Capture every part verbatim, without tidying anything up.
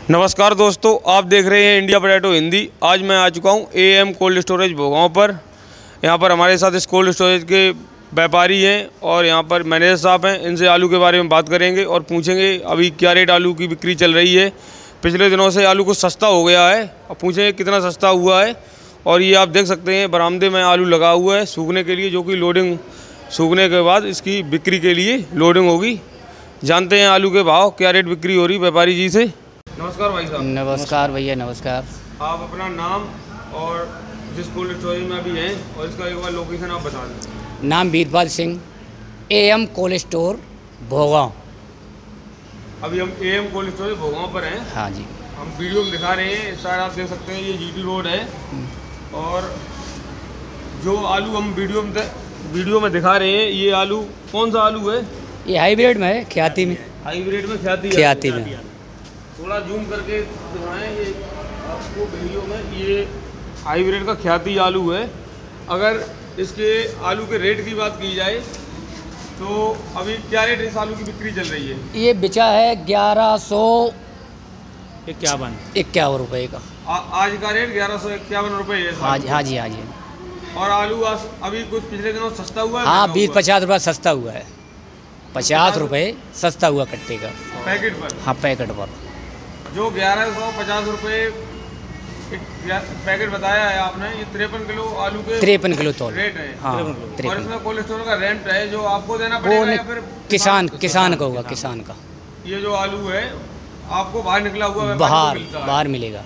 नमस्कार दोस्तों, आप देख रहे हैं इंडिया पोटैटो हिंदी। आज मैं आ चुका हूं A M cold storage Bhogaon पर। यहां पर हमारे साथ इस कोल्ड स्टोरेज के व्यापारी हैं और यहां पर मैनेजर साहब हैं। इनसे आलू के बारे में बात करेंगे और पूछेंगे अभी क्या रेट आलू की बिक्री चल रही है। पिछले दिनों से आलू कुछ सस्ता हो गया है और पूछेंगे कितना सस्ता हुआ है। और ये आप देख सकते हैं बरामदे में आलू लगा हुआ है सूखने के लिए, जो कि लोडिंग सूखने के बाद इसकी बिक्री के लिए लोडिंग होगी। जानते हैं आलू के भाव, क्या रेट बिक्री हो रही व्यापारी जी से। नमस्कार भाई साहब। नमस्कार भैया, नमस्कार। आप अपना नाम और जिस कोल्ड स्टोरेज में अभी हैं और इसका एक बार लोकेशन आप बता दें। नाम Veerpal Singh, A M cold store Bhogaon. अभी हम A M cold storage Bhogaon पर हैं। हाँ जी। हम वीडियो में दिखा रहे हैं, शायद आप देख सकते हैं ये जीटी रोड है। और जो आलू हम वीडियो में वीडियो में दिखा रहे हैं, ये आलू कौन सा आलू है? ये हाइब्रिड में है, ख्याति में। हाइब्रिड में ख्याति ख्याति में। थोड़ा जूम करके दिखाएं ये आपको वीडियो में। ये हाइब्रिड का ख्याति आलू है। अगर इसके आलू के रेट की बात की जाए तो अभी क्या रेट इस आलू की बिक्री चल रही है? ये बिचा है ग्यारह सौ इक्यावन इक्यावन रुपये का। आ, आज का रेट ग्यारह सौ इक्यावन रुपये है। हाँ जी, हाँ जी, हाँ जी। और आलू आज अभी कुछ पिछले दिनों सस्ता हुआ है? हाँ, बीस पचास रुपये सस्ता हुआ है। पचास रुपये सस्ता हुआ कट्टे का पैकेट पर। हाँ, पैकेट पर। जो ग्यारह सौ पचास रुपये एक पैकेट बताया है आपने, ये तिरपन किलो आलू के तिरपन किलो तोल रेट है। हाँ, और इसमें कोल्ड स्टोर का रेंट है जो आपको देना पड़ेगा या फिर किसान किसान का होगा, किसान का। ये जो आलू है आपको बाहर निकला हुआ बाहर बाहर मिलेगा।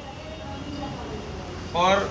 और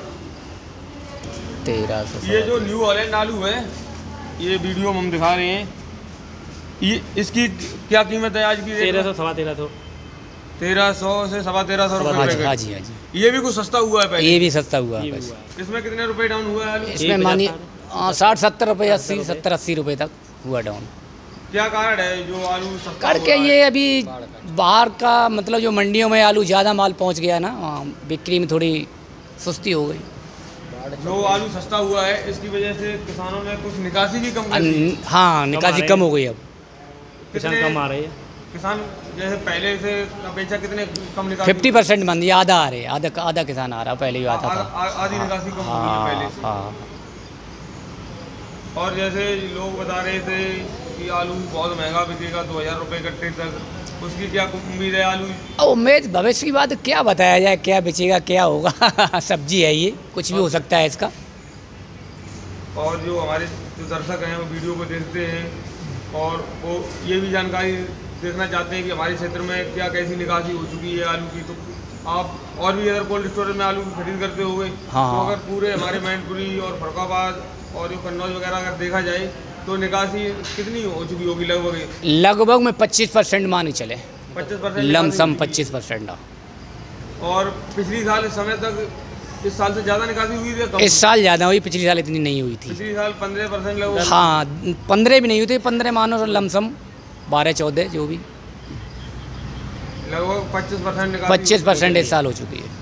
तेरह सौ ये जो न्यू हॉलैंड आलू है, ये वीडियो में हम दिखा रहे हैं, ये इसकी क्या कीमत है आज की? तेरह सौ सवा तेरह सौ तेरह सौ से सवा तेरह सौ रुपये। हाँ जी, हाँ जी, हाँ जी। ये भी कुछ सस्ता हुआ है पहले? ये भी सस्ता हुआ है। इसमें कितने रुपए डाउन हुआ है आलू? इसमें मानिए साठ सत्तर रुपये, अस्सी सत्तर अस्सी रुपये तक हुआ डाउन। क्या कारण है जो आलू सस्ता करके ये अभी बाहर का, मतलब जो मंडियों में आलू ज़्यादा माल पहुंच गया ना, बिक्री में थोड़ी सुस्ती हो गई। जो आलू सस्ता हुआ है इसकी वजह से किसानों ने कुछ निकासी भी कम कर दी। हाँ, निकासी कम हो गई। अब किसान कम आ रही है। किसान जैसे पहले से अपेक्षा कितने कम निकासी? फिफ्टी परसेंट बंद, ये आधा आ रहे, आधा आधा किसान आ रहा, पहले ही आता था। आधी निकासी कम हो गई है पहले से। हाँ। और जैसे लोग बता रहे थे कि आलू बहुत महंगा बिकेगा, दो हज़ार रुपये कट्टे तक, उसकी क्या उम्मीद है? आलू उम्मीद भविष्य की बात क्या बताया जाए, क्या बेचेगा क्या होगा। सब्जी है, ये कुछ भी हो सकता है इसका। और जो हमारे जो दर्शक हैं वो वीडियो को देखते हैं और वो ये भी जानकारी देखना चाहते हैं कि हमारे क्षेत्र में क्या कैसी निकासी हो चुकी है आलू की। तो आप और भी अगर कोल्ड स्टोरेज में आलू की खरीद करते हो गए हाँ, तो अगर पूरे हमारे मैनपुरी और फरुखाबाद और जो कन्नौज वगैरह अगर देखा जाए तो निकासी कितनी हो चुकी होगी? लगभग लगभग में पच्चीस परसेंट मान ही चले, पच्चीस परसेंट लमसम पच्चीस परसेंट। और पिछली साल इस समय तक इस साल से ज़्यादा निकासी हुई थी? कम? इस साल ज़्यादा हुई, पिछली साल इतनी नहीं हुई थी। पिछली साल पंद्रह परसेंट लगभग। हाँ, पंद्रह भी नहीं हुई थी, पंद्रह मानो लमसम बारह चौदह जो भी, लगभग पच्चीस परसेंट पच्चीस परसेंट इस साल हो चुकी है।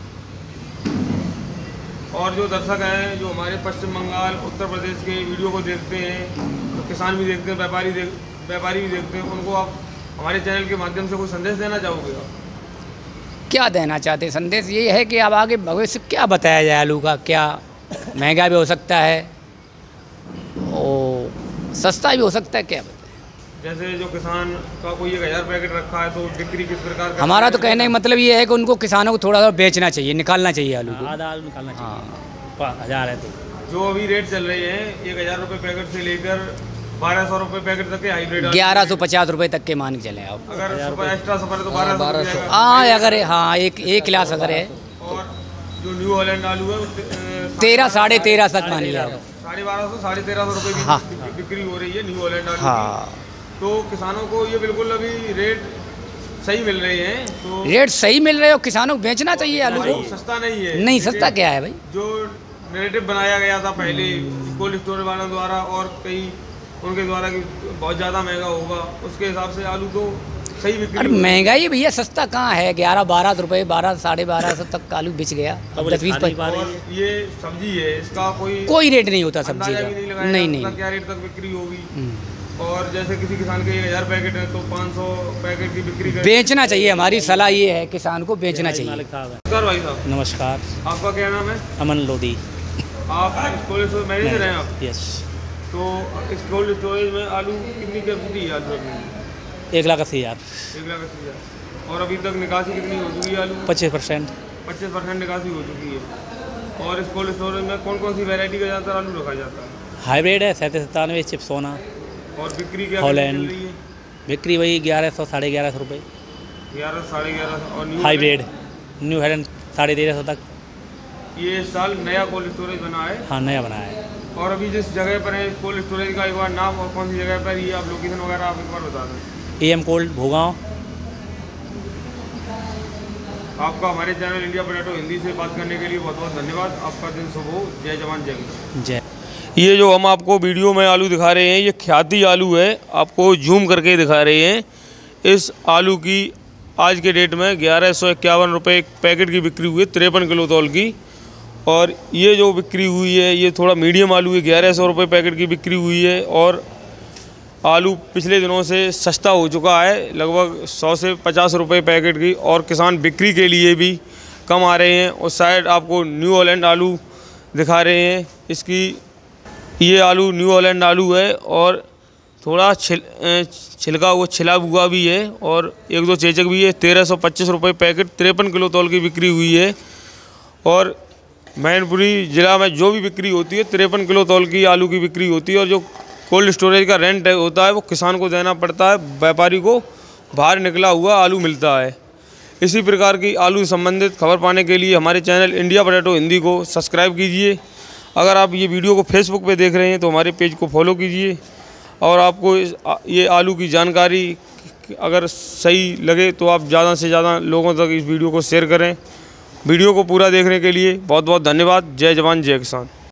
और जो दर्शक हैं जो हमारे पश्चिम बंगाल उत्तर प्रदेश के वीडियो को देखते हैं, तो किसान भी देखते हैं, व्यापारी देख व्यापारी भी देखते हैं, उनको आप हमारे चैनल के माध्यम से कोई संदेश देना चाहोगे? क्या देना चाहते हैं संदेश? ये है कि अब आगे भविष्य क्या बताया जाए। आलू का क्या महंगा भी हो सकता है और सस्ता भी हो सकता है, क्या बताएं। जैसे जो किसान का कोई एक हज़ार पैकेट रखा है तो बिक्री किस प्रकार का? हमारा तो कहने का मतलब ये है कि उनको किसानों को थोड़ा सा बेचना चाहिए, निकालना चाहिए आलू को। आधा आलू निकालना चाहिए। हाँ, हज़ार है तो जो अभी रेट चल रहे हैं एक हज़ार रुपये पैकेट से लेकर बारह सौ रुपये पैकेट तक के हाइब्रिड ग्यारह सौ पचास रुपये तक के मान के चले आप। अगर सुपर एक्स्ट्रा सुपर तो बारह बारह सौ। हाँ, अगर है, हाँ, एक एक क्लास अगर है। और जो न्यू हॉलैंड आलू है तेरह साढ़े तेरह तक मानिए आप। साढ़े बारह सौ साढ़े तेरह सौ रुपये हाँ, की बिक्री हो रही है न्यू हॉलैंड आलू। हाँ, तो किसानों को ये बिल्कुल अभी रेट सही मिल रहे हैं। तो रेट सही मिल रहे हो, किसानों को बेचना चाहिए आलू को। सस्ता नहीं है। नहीं, सस्ता क्या है भाई? जो नैरेटिव बनाया गया था पहले कोल्ड स्टोरेज वालों द्वारा और कई उनके द्वारा कि बहुत ज़्यादा महंगा होगा, उसके हिसाब से आलू तो सही बिक्री। अरे महंगाई भैया, सस्ता कहाँ है? ग्यारह बारह रुपये, बारह साढ़े बारह सौ तक आलू बिच गया। दस बीस पर ये सब्जी है, इसका कोई कोई रेट नहीं होता सब्जी का। नहीं नहीं नहीं, क्या रेट तक बिक्री होगी। और जैसे किसी किसान के एक हज़ार पैकेट है तो पाँच सौ पैकेट की बिक्री करें। बेचना चाहिए, हमारी सलाह ये है किसान को बेचना चाहिए। मालिक साहब है। नमस्कार भाई साहब, नमस्कार, आपका क्या नाम है? अमन लोधी। आप कोल्ड स्टोरेज मैनेजर हैं आप? यस। तो इस कोल्ड स्टोरेज में आलू कितनी कैपेसिटी है आलू रखने की? एक लाख अस्सी हज़ार। एक लाख अस्सी हज़ार। और अभी तक निकासी कितनी हो चुकी है आलू? पच्चीस परसेंट। पच्चीस परसेंट निकासी हो चुकी है। और इस कोल्ड स्टोरेज में कौन कौन सी वैरायटी का ज़्यादातर आलू रखा जाता है? हाइब्रिड है सैंतीस सत्तानवे, चिप्सोना। और बिक्री क्या हॉलैंड। चल रही है? बिक्री वही ग्यारह सौ साढ़े ग्यारह सौ रुपये। ग्यारह साढ़े ग्यारह। और न्यू हाइब्रिड न्यू हेलन साढ़े तेरह सौ तक। ये इस साल नया कोल्ड स्टोरेज बना है? हाँ, नया बना है। और अभी जिस जगह पर है कोल्ड स्टोरेज का एक बार नाम और कौन सी जगह पर, ये आप लोकेशन वगैरह आप एक बार बता दें। ए एम कोल्ड भोगांव। आपका हमारे चैनल इंडिया पोटैटो हिंदी से बात करने के लिए बहुत बहुत धन्यवाद। आपका दिन शुभ हो। जय जवान जय किसान। जय। ये जो हम आपको वीडियो में आलू दिखा रहे हैं, ये ख्याति आलू है। आपको जूम करके दिखा रहे हैं। इस आलू की आज के डेट में ग्यारह सौ इक्यावन रुपये पैकेट की बिक्री हुई है, तिरपन किलो तौल की। और ये जो बिक्री हुई है ये थोड़ा मीडियम आलू है, ग्यारह सौ रुपये पैकेट की बिक्री हुई है। और आलू पिछले दिनों से सस्ता हो चुका है, लगभग सौ से पचास रुपये पैकेट की। और किसान बिक्री के लिए भी कम आ रहे हैं। और साइड आपको न्यू हॉलैंड आलू दिखा रहे हैं। इसकी ये आलू न्यू हॉलैंड आलू है और थोड़ा छिल छिलका हुआ छिला हुआ भी है और एक दो चेचक भी है। तेरह सौ पच्चीस रुपये पैकेट, तिरपन किलो तौल की बिक्री हुई है। और मैनपुरी ज़िला में जो भी बिक्री होती है तिरपन किलो तौल की आलू की बिक्री होती है। और जो कोल्ड स्टोरेज का रेंट होता है वो किसान को देना पड़ता है, व्यापारी को बाहर निकला हुआ आलू मिलता है। इसी प्रकार की आलू संबंधित खबर पाने के लिए हमारे चैनल इंडिया पोटैटो हिंदी को सब्सक्राइब कीजिए। अगर आप ये वीडियो को फेसबुक पे देख रहे हैं तो हमारे पेज को फॉलो कीजिए। और आपको इस ये आलू की जानकारी अगर सही लगे तो आप ज़्यादा से ज़्यादा लोगों तक इस वीडियो को शेयर करें। वीडियो को पूरा देखने के लिए बहुत बहुत धन्यवाद। जय जवान जय किसान।